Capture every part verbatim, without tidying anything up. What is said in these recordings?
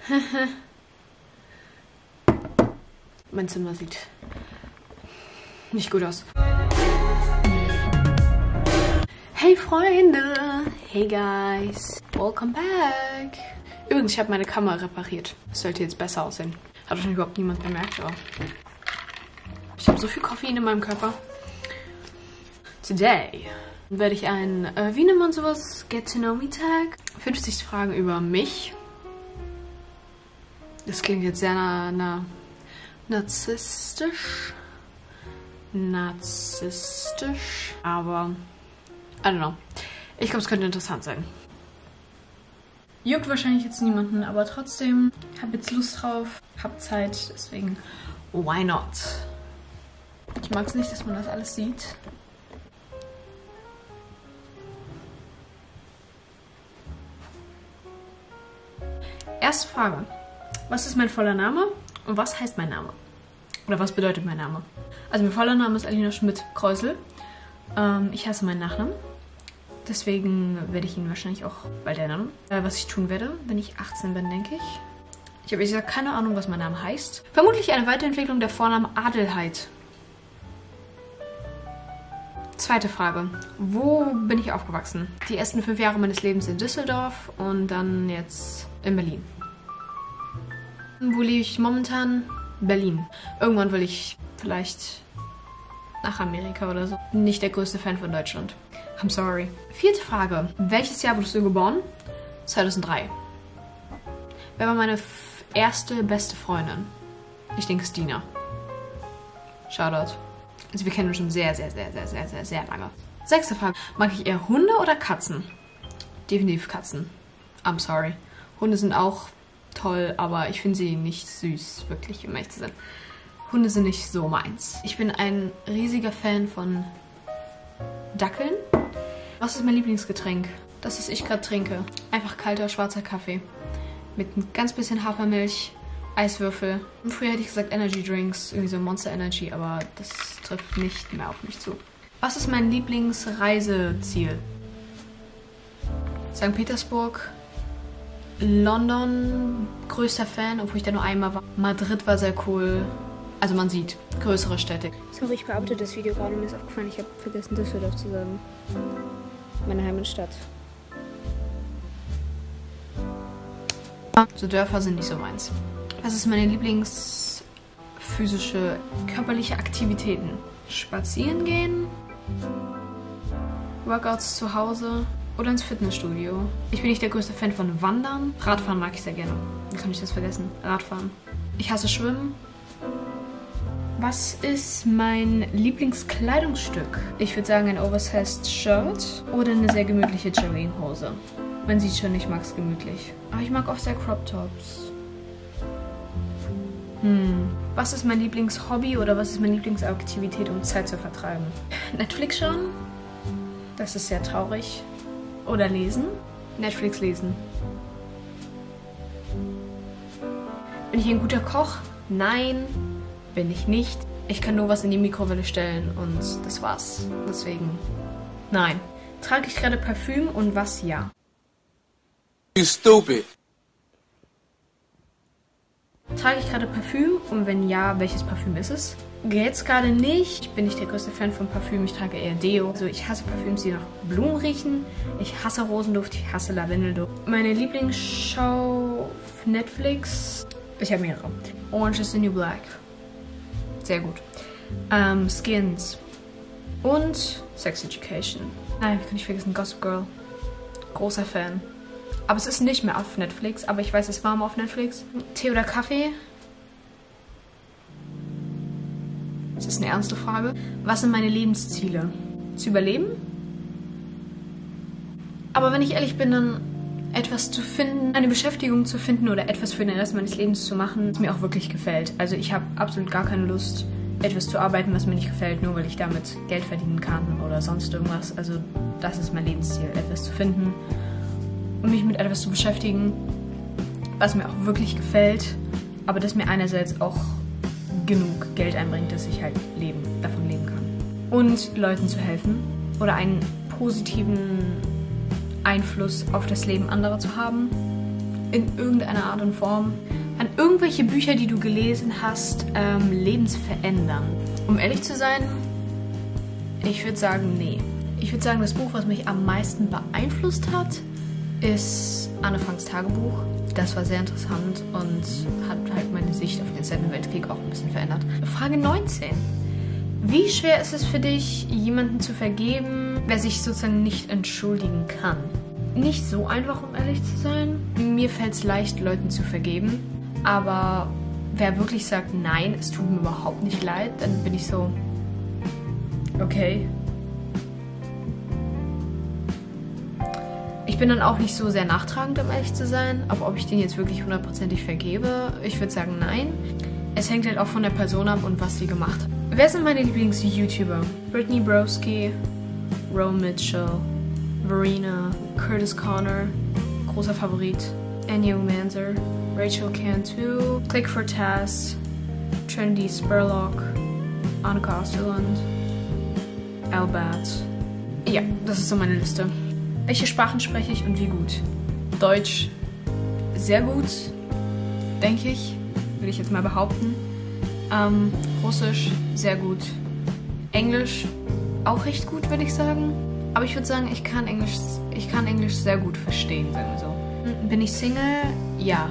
Mein Zimmer sieht nicht gut aus. Hey Freunde! Hey guys! Welcome back! Übrigens, ich habe meine Kamera repariert. Das sollte jetzt besser aussehen. Hat wahrscheinlich überhaupt niemand bemerkt, aber ich habe so viel Koffein in meinem Körper. Today werde ich ein, äh, wie nennt man sowas? Get to know me Tag. fünfzig Fragen über mich. Das klingt jetzt sehr na, na, narzisstisch. Narzisstisch. Aber, I don't know. Ich glaube, es könnte interessant sein. Juckt wahrscheinlich jetzt niemanden, aber trotzdem, hab jetzt Lust drauf, hab Zeit, deswegen, why not? Ich mag es nicht, dass man das alles sieht. Erste Frage. Was ist mein voller Name und was heißt mein Name? Oder was bedeutet mein Name? Also mein voller Name ist Alina Schmidt-Kreusel. Ähm, ich hasse meinen Nachnamen. Deswegen werde ich ihn wahrscheinlich auch bald ändern. Äh, was ich tun werde, wenn ich achtzehn bin, denke ich. Ich habe ehrlich gesagt keine Ahnung, was mein Name heißt. Vermutlich eine Weiterentwicklung der Vorname Adelheid. Zweite Frage. Wo bin ich aufgewachsen? Die ersten fünf Jahre meines Lebens in Düsseldorf und dann jetzt in Berlin. Wo lebe ich momentan? Berlin. Irgendwann will ich vielleicht nach Amerika oder so. Nicht der größte Fan von Deutschland. I'm sorry. Vierte Frage. Welches Jahr wurdest du geboren? zweitausenddrei. Wer war meine erste beste Freundin? Ich denke Stina. Shoutout. Also wir kennen uns schon sehr, sehr, sehr, sehr, sehr, sehr, sehr lange. Sechste Frage. Mag ich eher Hunde oder Katzen? Definitiv Katzen. I'm sorry. Hunde sind auch toll, aber ich finde sie nicht süß, wirklich, um ehrlich zu sein. Hunde sind nicht so meins. Ich bin ein riesiger Fan von Dackeln. Was ist mein Lieblingsgetränk? Das, was ich gerade trinke. Einfach kalter, schwarzer Kaffee. Mit ein ganz bisschen Hafermilch, Eiswürfel. Früher hätte ich gesagt Energy Drinks, irgendwie so Monster Energy, aber das trifft nicht mehr auf mich zu. Was ist mein Lieblingsreiseziel? Sankt Petersburg, London, größter Fan, obwohl ich da nur einmal war. Madrid war sehr cool. Also man sieht, größere Städte. Sorry, ich bearbeite das Video gerade. Mir ist aufgefallen, ich habe vergessen, Düsseldorf zu sagen. Meine Heimatstadt. So Dörfer sind nicht so meins. Was ist meine Lieblings physische, körperliche Aktivitäten? Spazieren gehen, Workouts zu Hause oder ins Fitnessstudio. Ich bin nicht der größte Fan von Wandern. Radfahren mag ich sehr gerne. Wie kann ich das vergessen? Radfahren. Ich hasse Schwimmen. Was ist mein Lieblingskleidungsstück? Ich würde sagen ein oversized Shirt oder eine sehr gemütliche Jogginghose. Man sieht schon, ich mag es gemütlich. Aber ich mag auch sehr Crop Tops. Hm. Was ist mein Lieblingshobby oder was ist meine Lieblingsaktivität, um Zeit zu vertreiben? Netflix schauen? Das ist sehr traurig. Oder lesen? Netflix lesen. Bin ich ein guter Koch? Nein. Bin ich nicht. Ich kann nur was in die Mikrowelle stellen und das war's. Deswegen, nein. Trage ich gerade Parfüm und was ja? You stupid. Trage ich gerade Parfüm und wenn ja, welches Parfüm ist es? Jetzt gerade nicht. Ich bin nicht der größte Fan von Parfüm. Ich trage eher Deo. Also ich hasse Parfüms, die nach Blumen riechen. Ich hasse Rosenduft. Ich hasse Lavendelduft. Meine Lieblingsshow auf Netflix. Ich habe mehrere. Orange is the New Black. Sehr gut. Ähm, Skins. Und Sex Education. Nein, kann ich vergessen. Gossip Girl. Großer Fan. Aber es ist nicht mehr auf Netflix. Aber ich weiß, es war mal auf Netflix. Tee oder Kaffee? Das ist eine ernste Frage. Was sind meine Lebensziele? Zu überleben? Aber wenn ich ehrlich bin, dann etwas zu finden, eine Beschäftigung zu finden oder etwas für den Rest meines Lebens zu machen, das mir auch wirklich gefällt. Also ich habe absolut gar keine Lust, etwas zu arbeiten, was mir nicht gefällt, nur weil ich damit Geld verdienen kann oder sonst irgendwas. Also das ist mein Lebensziel, etwas zu finden und mich mit etwas zu beschäftigen, was mir auch wirklich gefällt, aber das mir einerseits auch genug Geld einbringt, dass ich halt leben, davon leben kann. Und Leuten zu helfen oder einen positiven Einfluss auf das Leben anderer zu haben. in irgendeiner Art und Form an irgendwelche Bücher, die du gelesen hast, ähm, lebensverändern? Um ehrlich zu sein, ich würde sagen, nee. Ich würde sagen, das Buch, was mich am meisten beeinflusst hat, ist Anne Franks Tagebuch. Das war sehr interessant und hat halt meine Sicht auf den Zweiten Weltkrieg auch ein bisschen verändert. Frage neunzehn. Wie schwer ist es für dich, jemanden zu vergeben, wer sich sozusagen nicht entschuldigen kann? Nicht so einfach, um ehrlich zu sein. Mir fällt es leicht, Leuten zu vergeben. Aber wer wirklich sagt, nein, es tut mir überhaupt nicht leid, dann bin ich so, okay. Ich bin dann auch nicht so sehr nachtragend, um ehrlich zu sein. Aber ob ich den jetzt wirklich hundertprozentig vergebe, ich würde sagen, nein. Es hängt halt auch von der Person ab und was sie gemacht hat. Wer sind meine Lieblings-YouTuber? Brittany Broski, Roe Mitchell, Verena, Curtis Connor, großer Favorit, Anya Manzer, Rachel Cantu, Click for Taz, Trinity Spurlock, Annika Osterland, Albat. Ja, das ist so meine Liste. Welche Sprachen spreche ich und wie gut? Deutsch sehr gut, denke ich, würde ich jetzt mal behaupten. Ähm, Russisch sehr gut. Englisch auch recht gut, würde ich sagen. Aber ich würde sagen, ich kann Englisch, ich kann Englisch sehr gut verstehen, sagen wir so. Bin ich Single? Ja.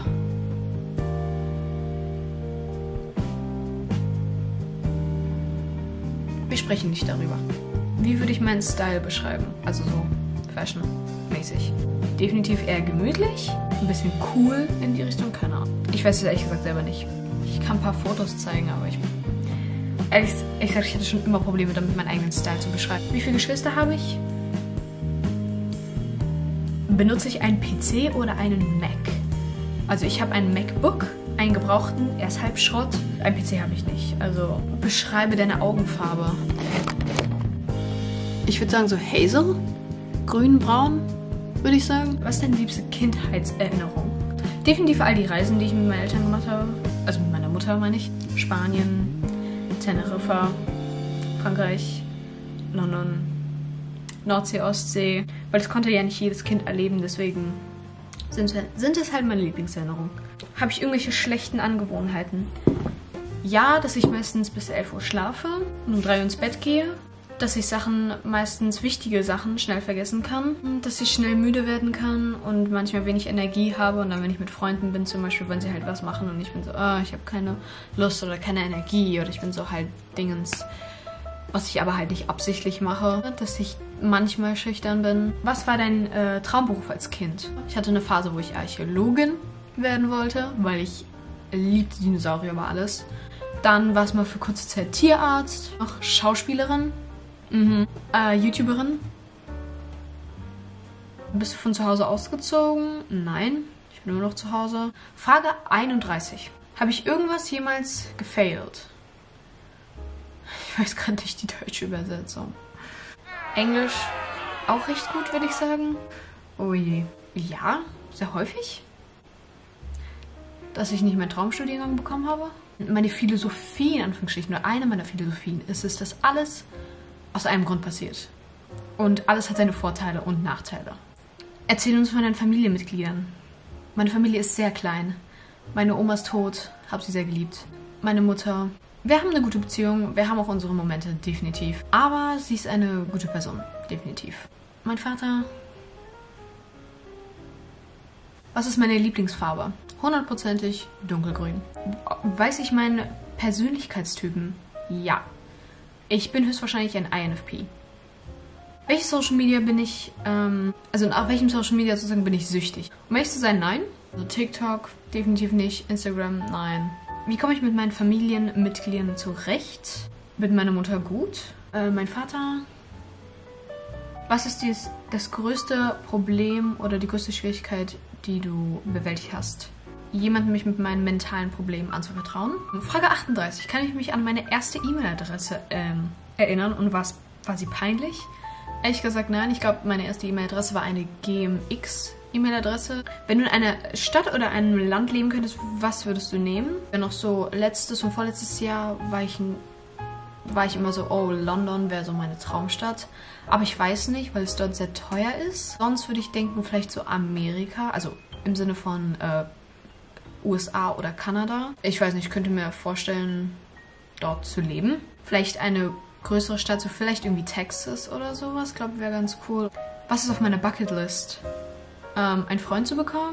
Wir sprechen nicht darüber. Wie würde ich meinen Style beschreiben? Also so Fashion-mäßig. Definitiv eher gemütlich, ein bisschen cool in die Richtung, keine Ahnung. Ich weiß es ehrlich gesagt selber nicht. Ich kann ein paar Fotos zeigen, aber ich... Ehrlich gesagt, ich hatte schon immer Probleme damit, meinen eigenen Style zu beschreiben. Wie viele Geschwister habe ich? Benutze ich einen P C oder einen Mac? Also ich habe einen MacBook, einen gebrauchten, er ist halb Schrott. Ein P C habe ich nicht. Also beschreibe deine Augenfarbe. Ich würde sagen so Hazel, grün, braun, würde ich sagen. Was ist deine liebste Kindheitserinnerung? Definitiv all die Reisen, die ich mit meinen Eltern gemacht habe. Also mit meiner Mutter, meine ich. Spanien, Teneriffa, Frankreich, London, Nordsee, Ostsee. Weil das konnte ja nicht jedes Kind erleben, deswegen sind, sind es halt meine Lieblingserinnerungen. Habe ich irgendwelche schlechten Angewohnheiten? Ja, dass ich meistens bis elf Uhr schlafe und um drei Uhr ins Bett gehe. Dass ich Sachen, meistens wichtige Sachen, schnell vergessen kann. Dass ich schnell müde werden kann und manchmal wenig Energie habe. Und dann, wenn ich mit Freunden bin, zum Beispiel, wollen sie halt was machen und ich bin so, oh, ich habe keine Lust oder keine Energie. Oder ich bin so halt Dingens, was ich aber halt nicht absichtlich mache. Dass ich manchmal schüchtern bin. Was war dein äh, Traumberuf als Kind? Ich hatte eine Phase, wo ich Archäologin werden wollte, weil ich liebte Dinosaurier über alles. Dann war es mal für kurze Zeit Tierarzt, noch Schauspielerin. Mhm. Äh, YouTuberin. Bist du von zu Hause ausgezogen? Nein, ich bin nur noch zu Hause. Frage einunddreißig. Habe ich irgendwas jemals gefailt? Ich weiß gerade nicht die deutsche Übersetzung. Englisch auch recht gut, würde ich sagen. Oh je. Ja, sehr häufig. Dass ich nicht meinen Traumstudiengang bekommen habe. Meine Philosophie, in Anführungsstrichen, nur eine meiner Philosophien ist es, dass alles aus einem Grund passiert. Und alles hat seine Vorteile und Nachteile. Erzähl uns von deinen Familienmitgliedern. Meine Familie ist sehr klein. Meine Oma ist tot, habe sie sehr geliebt. Meine Mutter. Wir haben eine gute Beziehung, wir haben auch unsere Momente, definitiv. Aber sie ist eine gute Person, definitiv. Mein Vater. Was ist meine Lieblingsfarbe? Hundertprozentig dunkelgrün. Weiß ich meinen Persönlichkeitstypen? Ja. Ich bin höchstwahrscheinlich ein I N F P. Welches Social Media bin ich, ähm, also nach welchem Social Media sozusagen bin ich süchtig? Um ehrlich zu sein, nein. Also TikTok definitiv nicht, Instagram, nein. Wie komme ich mit meinen Familienmitgliedern zurecht? Mit meiner Mutter gut. Äh, mein Vater. Was ist dies, das größte Problem oder die größte Schwierigkeit, die du bewältigt hast? Jemandem mich mit meinen mentalen Problemen anzuvertrauen. Frage achtunddreißig. Kann ich mich an meine erste E-Mail-Adresse ähm, erinnern und was, war sie peinlich? Ehrlich gesagt, nein. Ich glaube, meine erste E-Mail-Adresse war eine G M X-E-Mail-Adresse. Wenn du in einer Stadt oder einem Land leben könntest, was würdest du nehmen? Wenn noch so letztes und vorletztes Jahr war ich, ein, war ich immer so, oh, London wäre so meine Traumstadt. Aber ich weiß nicht, weil es dort sehr teuer ist. Sonst würde ich denken, vielleicht so Amerika, also im Sinne von äh, U S A oder Kanada. Ich weiß nicht, ich könnte mir vorstellen, dort zu leben. Vielleicht eine größere Stadt, so vielleicht irgendwie Texas oder sowas, glaube ich, wäre ganz cool. Was ist auf meiner Bucketlist? Ähm, einen Freund zu bekommen?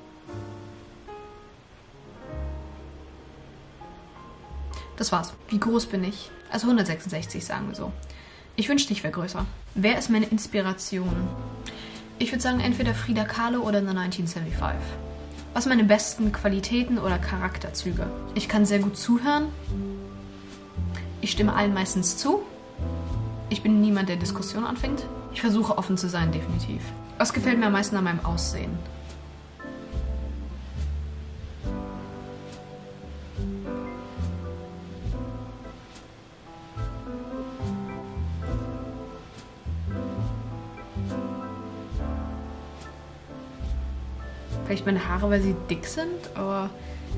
Das war's. Wie groß bin ich? Also hundertsechsundsechzig, sagen wir so. Ich wünschte, ich wäre größer. Wer ist meine Inspiration? Ich würde sagen, entweder Frida Kahlo oder The neunzehnhundertfünfundsiebzig. Was sind meine besten Qualitäten oder Charakterzüge? Ich kann sehr gut zuhören. Ich stimme allen meistens zu. Ich bin niemand, der Diskussionen anfängt. Ich versuche offen zu sein, definitiv. Was gefällt mir am meisten an meinem Aussehen? Vielleicht meine Haare, weil sie dick sind, aber...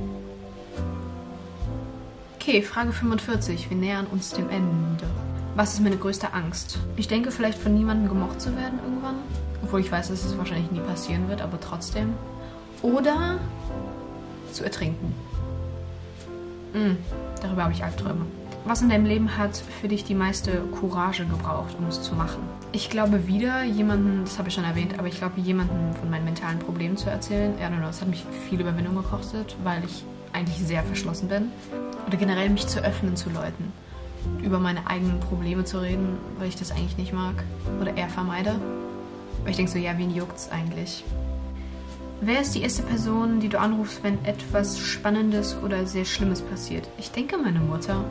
Okay, Frage fünfundvierzig. Wir nähern uns dem Ende. Was ist meine größte Angst? Ich denke, vielleicht von niemandem gemocht zu werden irgendwann. Obwohl ich weiß, dass es wahrscheinlich nie passieren wird, aber trotzdem. Oder zu ertrinken. Mm, darüber habe ich Albträume. Was in deinem Leben hat für dich die meiste Courage gebraucht, um es zu machen? Ich glaube wieder jemanden, das habe ich schon erwähnt, aber ich glaube jemanden von meinen mentalen Problemen zu erzählen. Ja, no, das hat mich viel Überwindung gekostet, weil ich eigentlich sehr verschlossen bin. Oder generell mich zu öffnen zu Leuten. Über meine eigenen Probleme zu reden, weil ich das eigentlich nicht mag. Oder eher vermeide. Weil ich denke so, ja, wen juckt's eigentlich? Wer ist die erste Person, die du anrufst, wenn etwas Spannendes oder sehr Schlimmes passiert? Ich denke, meine Mutter.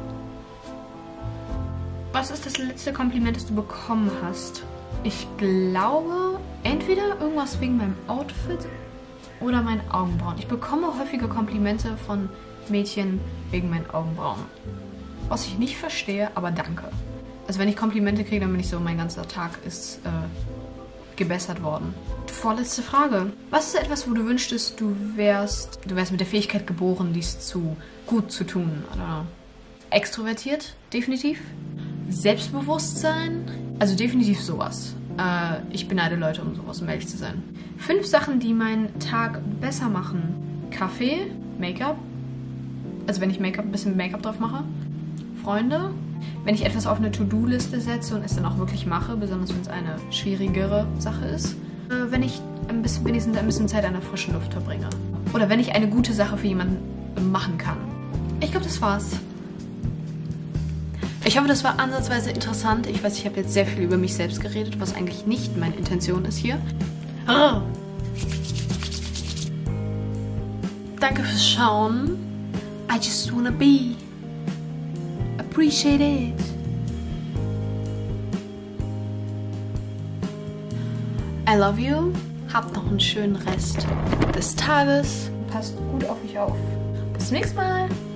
Was ist das letzte Kompliment, das du bekommen hast? Ich glaube, entweder irgendwas wegen meinem Outfit oder meinen Augenbrauen. Ich bekomme häufige Komplimente von Mädchen wegen meinen Augenbrauen. Was ich nicht verstehe, aber danke. Also wenn ich Komplimente kriege, dann bin ich so, mein ganzer Tag ist äh, gebessert worden. Vorletzte Frage. Was ist etwas, wo du wünschtest, du wärst, du wärst mit der Fähigkeit geboren, dies zu gut zu tun? Oder extrovertiert, definitiv. Selbstbewusstsein, also definitiv sowas. Äh, ich beneide Leute, um sowas, um ehrlich zu sein. Fünf Sachen, die meinen Tag besser machen. Kaffee, Make-up. Also wenn ich Make-up, ein bisschen Make-up drauf mache. Freunde. Wenn ich etwas auf eine To-Do-Liste setze und es dann auch wirklich mache, besonders wenn es eine schwierigere Sache ist. Äh, wenn ich ein bisschen, wenigstens ein bisschen Zeit an der frischen Luft verbringe. Oder wenn ich eine gute Sache für jemanden machen kann. Ich glaube, das war's. Ich hoffe, das war ansatzweise interessant. Ich weiß, ich habe jetzt sehr viel über mich selbst geredet, was eigentlich nicht meine Intention ist hier. Oh. Danke fürs Schauen. I just wanna be. Appreciate it. I love you. Habt noch einen schönen Rest des Tages. Passt gut auf euch auf. Bis zum nächsten Mal.